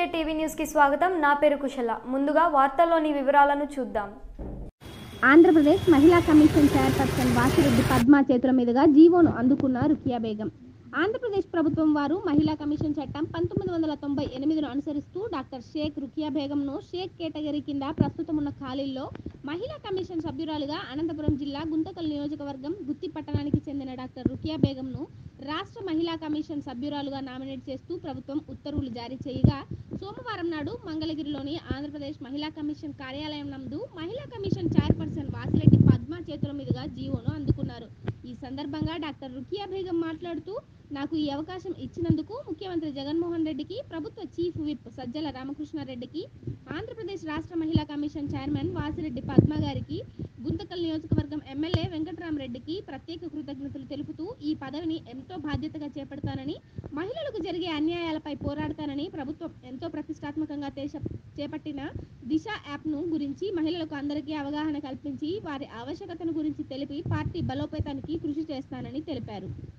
KSKTV news కి స్వాగతం. నా పేరు కుశల. ముందుగా వార్తల్లోని వివరాలను చూద్దాం. ఆంధ్రప్రదేశ్ మహిళా కమిషన్ చైర్పర్సన్ వాసిరెడ్డి పద్మ చేతుల మీదుగా జీవోను అందుకున్న రుకియా బేగం. ఆంధ్రప్రదేశ్ ప్రభుత్వం వారు మహిళా కమిషన్ చట్టం 1998ను అనుసరిస్తూ డాక్టర్ షేక్ రుకియా బేగంను షేక్ కేటగిరీ కింద ప్రస్తుతం ఉన్న ఖాళీల్లో మహిళా కమిషన్ సభ్యురాలుగా అనంతపురం జిల్లా గుంతకల్ నియోజకవర్గం గుత్తి పట్టణానికి చెందిన డాక్టర్ రుకియా బేగంను రాష్ట్ర మహిళా కమిషన్ సభ్యురాలుగా నామినేట్ చేస్తూ ప్రభుత్వం ఉత్తర్వులు జారీ చేయగా సోమవారం నాడు మంగళగిరిలోని ఆంధ్రప్రదేశ్ మహిళా కమిషన్ కార్యాలయం నందు మహిళా కమిషన్ చైర్పర్సన్ వాసిరెడ్డి పద్మ చేతుల మీదుగా జీవోను అందుకున్నారు. ఈ సందర్భంగా డాక్టర్ రుకియా బేగం మాట్లాడుతూ, నాకు ఈ అవకాశం ఇచ్చినందుకు ముఖ్యమంత్రి జగన్మోహన్ రెడ్డికి, ప్రభుత్వ చీఫ్ విప్ సజ్జల రామకృష్ణారెడ్డికి, ఆంధ్రప్రదేశ్ రాష్ట్ర మహిళా కమిషన్ చైర్మన్ వాసిరెడ్డి పద్మ గారికి, గుంతకల్ నియోజకవర్గం ఎమ్మెల్యే వెంకట్రామరెడ్డికి ప్రత్యేక కృతజ్ఞతలు తెలుపుతూ ఈ పదవిని ఎంతో బాధ్యతగా చేపడతానని, మహిళలకు జరిగే అన్యాయాలపై పోరాడతానని, ప్రభుత్వం ఎంతో ప్రతిష్టాత్మకంగా చేపట్టిన దిశ యాప్ను గురించి మహిళలకు అందరికీ అవగాహన కల్పించి వారి ఆవశ్యకతను గురించి తెలిపి పార్టీ బలోపేతానికి కృషి చేస్తానని తెలిపారు.